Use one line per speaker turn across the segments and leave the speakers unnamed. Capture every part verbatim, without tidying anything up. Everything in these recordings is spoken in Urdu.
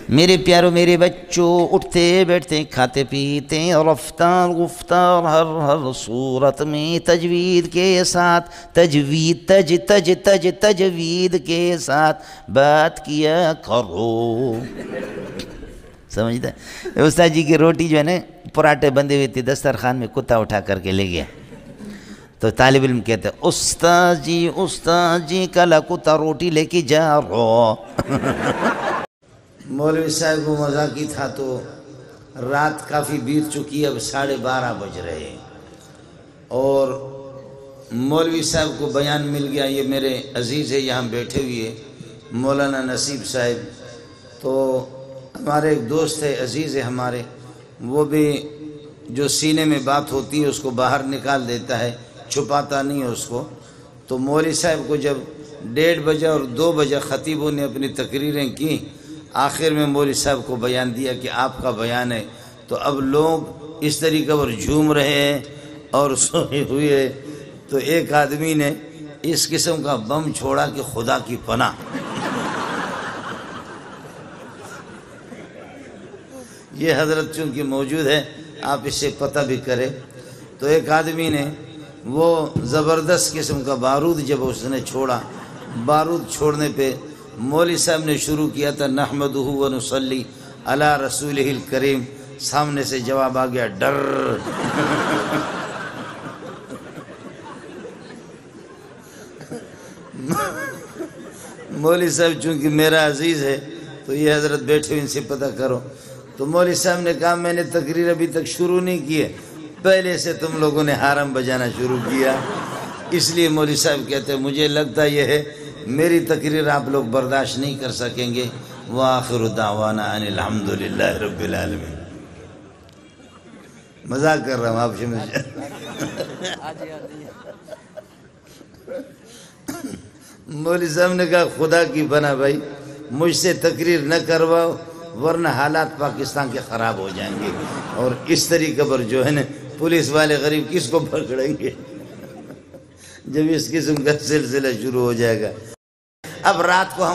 میرے پیاروں میرے بچوں، اٹھتے بیٹھتے کھاتے پیتے رفتار گفتار ہر ہر صورت میں تجوید کے ساتھ، تجوید تج تج تج تجوید کے ساتھ بات کیا کرو. سمجھتا ہے؟ استاد جی کی روٹی جو ہے نا پراٹھے بندے ہوئے تھے، دسترخوان میں کتا اٹھا کر کے لے گیا، تو طالب علم کہتے ہیں استاد جی استاد جی کل کتا روٹی لے کے جا رہا. مولوی صاحب کو مذاقی تھا تو رات کافی بیت چکی، اب ساڑھے بارہ بج رہے ہیں، اور مولوی صاحب کو بیان مل گیا. یہ میرے عزیز ہے یہاں بیٹھے ہوئے مولانا نصیب صاحب، تو ہمارے ایک دوست ہے عزیز ہے ہمارے، وہ بھی جو سینے میں بات ہوتی ہے اس کو باہر نکال دیتا ہے، چھپاتا نہیں ہے اس کو. تو مولوی صاحب کو جب ڈیڑھ بجے اور دو بجے خطیبوں نے اپنی تقریریں کی، آخر میں مولوی صاحب کو بیان دیا کہ آپ کا بیان ہے، تو اب لوگ اس طریقے پر جھوم رہے ہیں اور سوئے ہوئے. تو ایک آدمی نے اس قسم کا بم چھوڑا کہ خدا کی پناہ. یہ حضرت چونکہ موجود ہے آپ اس سے پتہ بھی کرے. تو ایک آدمی نے وہ زبردست قسم کا بارود جب اس نے چھوڑا، بارود چھوڑنے پہ مولوی صاحب نے شروع کیا تھا نحمدہ و نصلی علی رسولہ الکریم، سامنے سے جواب آ گیا ڈر. مولوی صاحب چونکہ میرا عزیز ہے تو یہ حضرت بیٹھے ان سے پتہ کرو. تو مولوی صاحب نے کہا میں نے تقریر ابھی تک شروع نہیں کی ہے، پہلے سے تم لوگوں نے حرم بجانا شروع کیا. اس لیے مولوی صاحب کہتے ہیں مجھے لگتا یہ ہے میری تقریر آپ لوگ برداشت نہیں کر سکیں گے. وآخر دعوانا ان الحمدللہ رب العالمین. مذاق کر رہا ہوں آپ سے. مجھے مولوی صاحب نے کہا خدا کی بنا بھائی مجھ سے تقریر نہ کرواؤ ورنہ حالات پاکستان کے خراب ہو جائیں گے، اور اس طریقے پر جو ہے نا پولیس والے غریب کس کو پکڑیں گے جب اس قسم کا سلسلہ شروع ہو جائے گا. اب رات کو ہم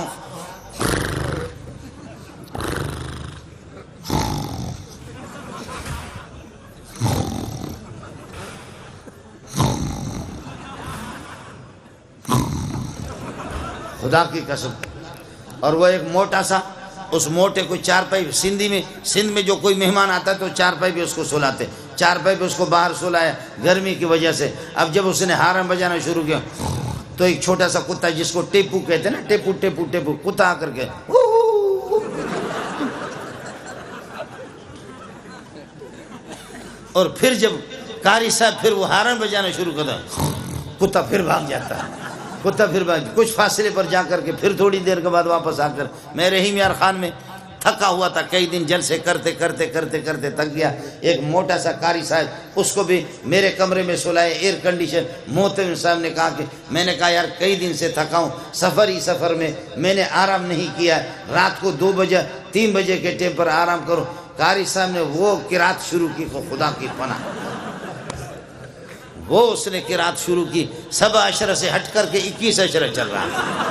خدا کی قسم، اور وہ ایک موٹا سا، اس موٹے کو چار پائی سندھی میں سندھ میں جو کوئی مہمان آتا ہے تو چار پائی پہ اس کو سلاتے، چار پائی پہ اس کو باہر سلایا گرمی کی وجہ سے. اب جب اس نے ہارن بجانا شروع کیا تو ایک چھوٹا سا کتا جس کو ٹیپو کہتے ہیں نا، ٹیپو ٹیپو ٹیپو کتا آ کر کے اور پھر جب قاری صاحب پھر وہ ہارن بجانا شروع کرتا کتا پھر بھاگ جاتا ہے. کتا پھر بھاگ کچھ فاصلے پر جا کر کے پھر تھوڑی دیر کے بعد واپس آ کر میں رحیم یار خان میں تھکا ہوا تھا، کئی دن جلسے کرتے کرتے کرتے کرتے تھک گیا. ایک موٹا سا قاری صاحب اس کو بھی میرے کمرے میں سلائے، ایئر کنڈیشن. محترم صاحب نے کہا کہ میں نے کہا یار کئی دن سے تھکا ہوں، سفر ہی سفر میں میں نے آرام نہیں کیا، رات کو دو بجے تین بجے کے ٹائم پر آرام کرو. قاری صاحب نے وہ قرات شروع کی کہ خدا کی پناہ، وہ اس نے قرات شروع کی. سبع عشرہ سے ہٹ کر کے اکیس عشرہ چل رہا ہے.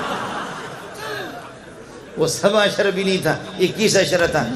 وہ سبع عشرہ بھی نہیں تھا، اکیس عشرہ تھا.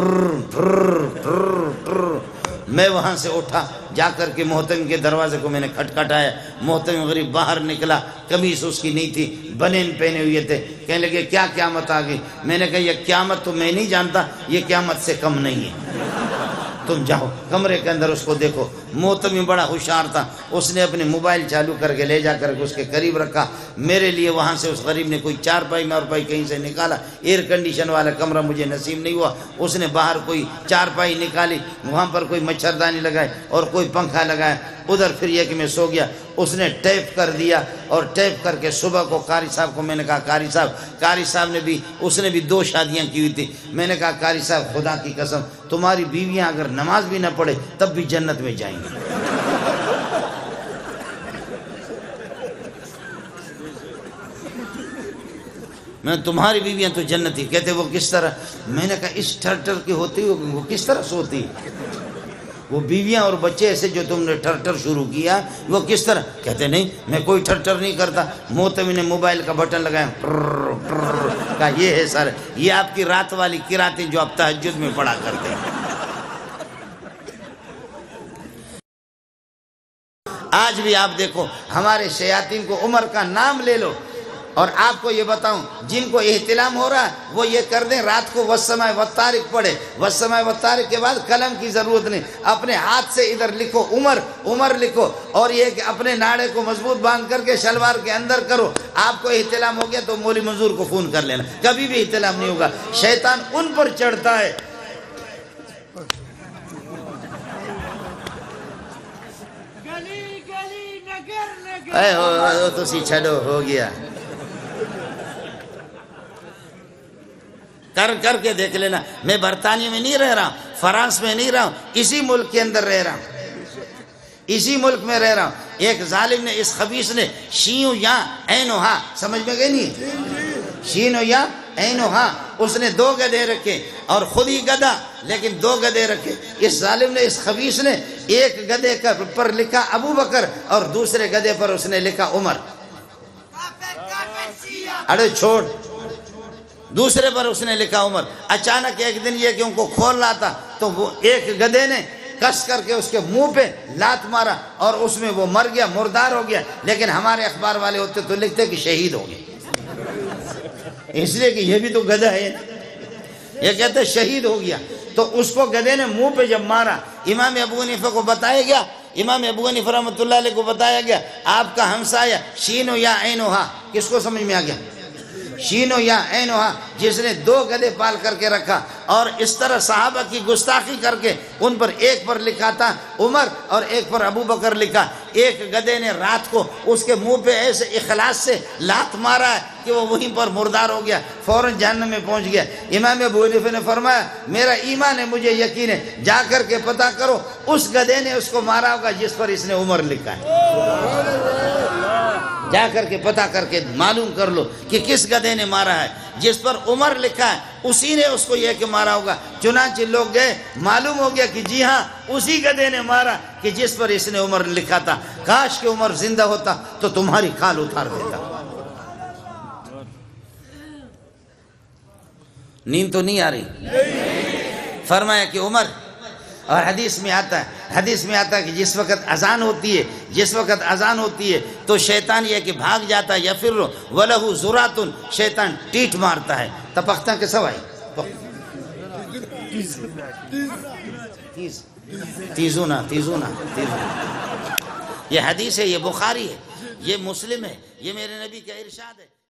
میں وہاں سے اٹھا جا کر کے محتم کے دروازے کو میں نے کھٹکھٹایا. محتم غریب باہر نکلا، قمیص اس کی نہیں تھی، بنین پہنے ہوئے تھے. کہنے لگے کیا قیامت آ گئی؟ میں نے کہا یہ قیامت تو میں نہیں جانتا، یہ قیامت سے کم نہیں ہے، تم جاؤ کمرے کے اندر اس کو دیکھو. محتمی بڑا ہوشیار تھا، اس نے اپنے موبائل چالو کر کے لے جا کر کے اس کے قریب رکھا. میرے لیے وہاں سے اس غریب نے کوئی چار پائی میں اور پائی کہیں سے نکالا. ایئر کنڈیشن والا کمرہ مجھے نصیب نہیں ہوا. اس نے باہر کوئی چار پائی نکالی، وہاں پر کوئی مچھردانی لگائے اور کوئی پنکھا لگایا. ادھر پھر یہ کہ میں سو گیا. اس نے ٹیپ کر دیا اور ٹیپ کر کے صبح کو قاری صاحب کو میں نے کہا قاری صاحب، قاری صاحب نے بھی اس نے بھی دو شادیاں کی ہوئی تھی. میں نے کہا قاری صاحب خدا کی قسم تمہاری بیویاں اگر نماز بھی نہ پڑھے تب بھی جنت میں جائیں گی. میں تمہاری بیویاں تو جنتی. کہتے وہ کس طرح؟ میں نے کہا اس ٹر ٹر کی ہوتی وہ کس طرح سوتی؟ وہ بیویاں اور بچے سے جو تم نے ٹھر ٹھر شروع کیا وہ کس طرح؟ کہتے نہیں میں کوئی ٹھر ٹھر نہیں کرتا. محتمی نے موبائل کا بٹن لگایا, کہا یہ ہے سر, یہ آپ کی رات والی قراتیں جو آپ تہجد میں پڑھا کرتے ہیں. آج بھی آپ دیکھو ہمارے شیاطین کو, عمر کا نام لے لو, اور آپ کو یہ بتاؤں جن کو احتلام ہو رہا ہے وہ یہ کر دیں رات کو والسماء والطارق پڑھے. والسماء والطارق کے بعد قلم کی ضرورت نہیں, اپنے ہاتھ سے ادھر لکھو عمر عمر لکھو, اور یہ کہ اپنے ناڑے کو مضبوط باندھ کر کے شلوار کے اندر کرو. آپ کو احتلام ہو گیا تو مولی منظور کو فون کر لینا, کبھی بھی احتلام نہیں ہوگا. شیطان ان پر چڑھتا ہے. اے ہو تو سی چھڑو ہو گیا, کر کر کے دیکھ لینا. میں برطانیہ میں نہیں رہ رہا ہوں, فرانس میں نہیں رہا ہوں, اسی ملک کے اندر رہ رہا ہوں, اسی ملک میں رہ رہا ہوں. ایک ظالم نے, اس خبیث نے شین یا عین و ہا, سمجھ میں گئی نہیں, شین یا عین و ہا, اس نے دو گدھے رکھے اور خود ہی گدھا لیکن دو گدھے رکھے. اس ظالم نے, اس خبیث نے ایک گدھے پر لکھا ابو بکر اور دوسرے گدھے پر اس نے لکھا عمر. اڑے چھوڑ, دوسرے پر اس نے لکھا عمر. اچانک ایک دن یہ کہ ان کو کھول رہا تھا تو وہ ایک گدھے نے کس کر کے اس کے منہ پہ لات مارا اور اس میں وہ مر گیا, مردار ہو گیا. لیکن ہمارے اخبار والے ہوتے تو لکھتے کہ شہید ہو گئے, اس لیے کہ یہ بھی تو گدھا ہے, یہ کہتے شہید ہو گیا. تو اس کو گدھے نے منہ پہ جب مارا, امام ابو حنیفہ کو بتایا گیا, امام ابو حنیفہ رحمۃ اللہ علیہ کو بتایا گیا آپ کا ہمسایہ شین و یا عین و ہا, کس کو سمجھ میں آ گیا؟ شین و یا عین و ہا, جس نے دو گدھے پال کر کے رکھا اور اس طرح صحابہ کی گستاخی کر کے ان پر ایک پر لکھا تھا عمر اور ایک پر ابو بکر لکھا. ایک گدھے نے رات کو اس کے منہ پہ ایسے اخلاص سے لات مارا ہے کہ وہ وہیں پر مردار ہو گیا, فوراً جہنم میں پہنچ گیا. امام ابو حنیفہ نے فرمایا میرا ایمان ہے, مجھے یقین ہے, جا کر کے پتہ کرو اس گدھے نے اس کو مارا ہوگا جس پر اس نے عمر لکھا ہے. جا کر کے پتہ کر کے معلوم کر لو کہ کس گدھے نے مارا ہے. جس پر عمر لکھا ہے اسی نے اس کو یہ کہ مارا ہوگا. چنانچہ لوگ گئے, معلوم ہو گیا کہ جی ہاں اسی گدھے نے مارا کہ جس پر اس نے عمر لکھا تھا. کاش کہ عمر زندہ ہوتا تو تمہاری کھال اتار دیتا. نیند تو نہیں آ رہی؟ فرمایا کہ عمر, اور حدیث میں آتا ہے حدیث میں آتا ہے کہ جس وقت اذان ہوتی ہے جس وقت اذان ہوتی ہے تو شیطان یہ کہ بھاگ جاتا ہے, یا پھر وَلَهُ زُرَاتٌ, شیطان ٹیٹ مارتا ہے. تپختہ کے سوائے تیزونا تیزونا یہ حدیث ہے, یہ بخاری ہے, یہ مسلم ہے, یہ میرے نبی کا ارشاد ہے.